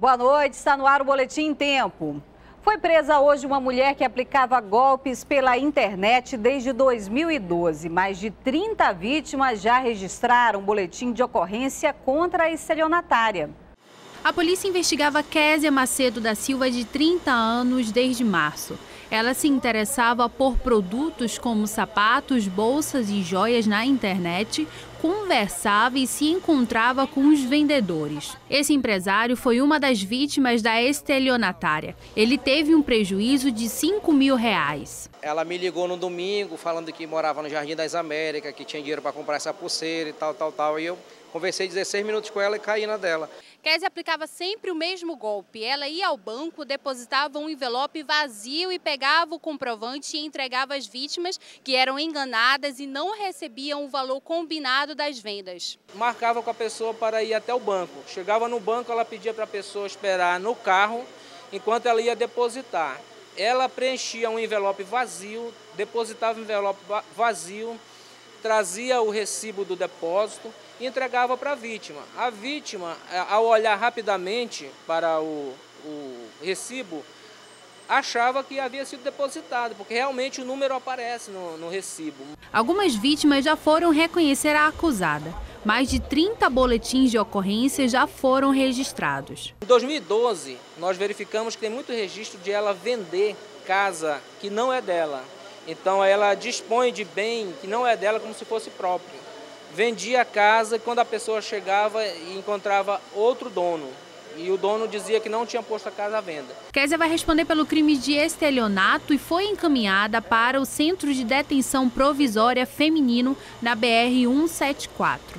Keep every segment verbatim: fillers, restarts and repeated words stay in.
Boa noite, está no ar o Boletim em Tempo. Foi presa hoje uma mulher que aplicava golpes pela internet desde dois mil e doze. Mais de trinta vítimas já registraram um boletim de ocorrência contra a estelionatária. A polícia investigava Késia Macedo da Silva, de trinta anos, desde março. Ela se interessava por produtos como sapatos, bolsas e joias na internet, conversava e se encontrava com os vendedores. Esse empresário foi uma das vítimas da estelionatária. Ele teve um prejuízo de cinco mil reais. Ela me ligou no domingo falando que morava no Jardim das Américas, que tinha dinheiro para comprar essa pulseira e tal, tal, tal. E eu conversei dezesseis minutos com ela e caí na dela. Késia aplicava sempre o mesmo golpe. Ela ia ao banco, depositava um envelope vazio e pegava o comprovante e entregava às vítimas, que eram enganadas e não recebiam o valor combinado das vendas. Marcava com a pessoa para ir até o banco. Chegava no banco, ela pedia para a pessoa esperar no carro enquanto ela ia depositar. Ela preenchia um envelope vazio, depositava o envelope vazio, trazia o recibo do depósito e entregava para a vítima. A vítima, ao olhar rapidamente para o, o recibo, achava que havia sido depositado, porque realmente o número aparece no, no recibo. Algumas vítimas já foram reconhecer a acusada. Mais de trinta boletins de ocorrência já foram registrados. Em dois mil e doze, nós verificamos que tem muito registro de ela vender casa que não é dela. Então ela dispõe de bem que não é dela como se fosse próprio. Vendia a casa e quando a pessoa chegava e encontrava outro dono. E o dono dizia que não tinha posto a casa à venda. Késia vai responder pelo crime de estelionato e foi encaminhada para o Centro de Detenção Provisória Feminino na B R cento e setenta e quatro.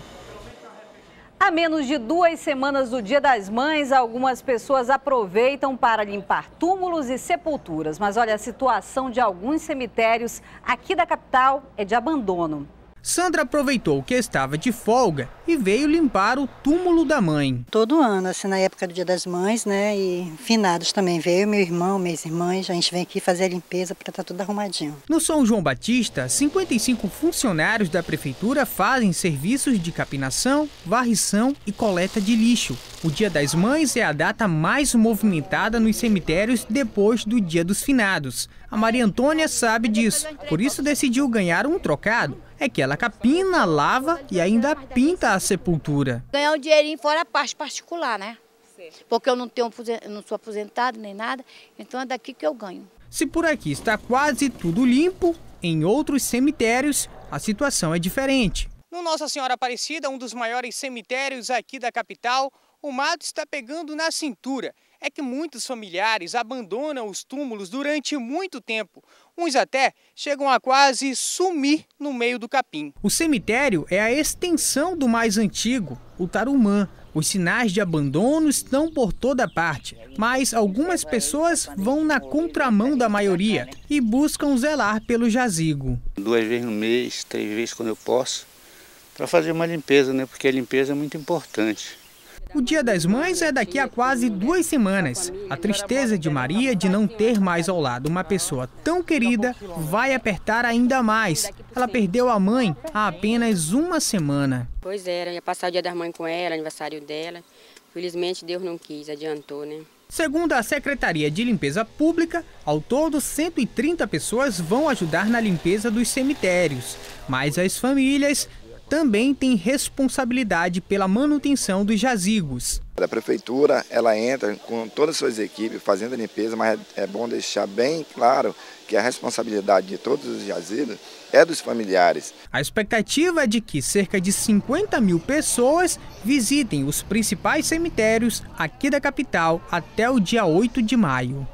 Há menos de duas semanas do Dia das Mães, algumas pessoas aproveitam para limpar túmulos e sepulturas. Mas olha, a situação de alguns cemitérios aqui da capital é de abandono. Sandra aproveitou que estava de folga e veio limpar o túmulo da mãe. Todo ano, assim, na época do Dia das Mães, né, e finados também veio, meu irmão, minhas irmãs, a gente vem aqui fazer a limpeza para estar tudo arrumadinho. No São João Batista, cinquenta e cinco funcionários da prefeitura fazem serviços de capinação, varrição e coleta de lixo. O Dia das Mães é a data mais movimentada nos cemitérios depois do Dia dos Finados. A Maria Antônia sabe disso, por isso decidiu ganhar um trocado. É que ela capina, lava e ainda pinta a sepultura. Ganhar um dinheirinho fora a parte particular, né? Porque eu não, tenho, não sou aposentado nem nada, então é daqui que eu ganho. Se por aqui está quase tudo limpo, em outros cemitérios a situação é diferente. No Nossa Senhora Aparecida, um dos maiores cemitérios aqui da capital, o mato está pegando na cintura. É que muitos familiares abandonam os túmulos durante muito tempo. Uns até chegam a quase sumir no meio do capim. O cemitério é a extensão do mais antigo, o Tarumã. Os sinais de abandono estão por toda parte, mas algumas pessoas vão na contramão da maioria e buscam zelar pelo jazigo. Duas vezes no mês, três vezes quando eu posso, para fazer uma limpeza, né? Porque a limpeza é muito importante. O Dia das Mães é daqui a quase duas semanas. A tristeza de Maria de não ter mais ao lado uma pessoa tão querida vai apertar ainda mais. Ela perdeu a mãe há apenas uma semana. Pois é, ia passar o Dia das Mães com ela, aniversário dela. Felizmente Deus não quis, adiantou, né? Segundo a Secretaria de Limpeza Pública, ao todo cento e trinta pessoas vão ajudar na limpeza dos cemitérios. Mas as famílias também tem responsabilidade pela manutenção dos jazigos. A prefeitura ela entra com todas as suas equipes fazendo a limpeza, mas é bom deixar bem claro que a responsabilidade de todos os jazigos é dos familiares. A expectativa é de que cerca de cinquenta mil pessoas visitem os principais cemitérios aqui da capital até o dia oito de maio.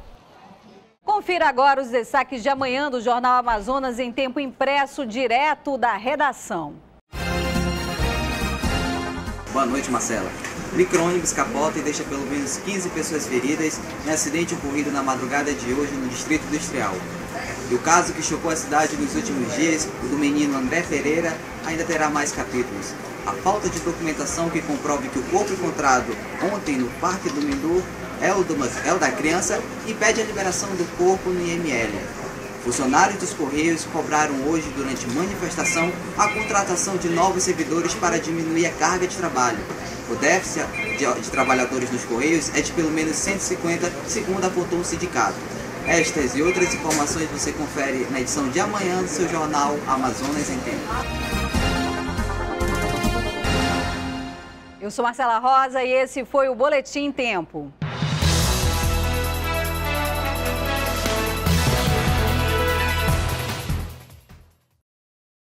Confira agora os destaques de amanhã do Jornal Amazonas em tempo impresso direto da redação. Boa noite, Marcela. Micro-ônibus capota e deixa pelo menos quinze pessoas feridas em acidente ocorrido na madrugada de hoje no Distrito Industrial. E o caso que chocou a cidade nos últimos dias, o do menino André Pereira, ainda terá mais capítulos. A falta de documentação que comprove que o corpo encontrado ontem no Parque do Mindu é o, do, é o da criança impede a liberação do corpo no I M L. Funcionários dos Correios cobraram hoje, durante manifestação, a contratação de novos servidores para diminuir a carga de trabalho. O déficit de, de trabalhadores nos Correios é de pelo menos cento e cinquenta, segundo apontou o sindicato. Estas e outras informações você confere na edição de amanhã do seu jornal Amazonas em Tempo. Eu sou Marcela Rosa e esse foi o Boletim Tempo.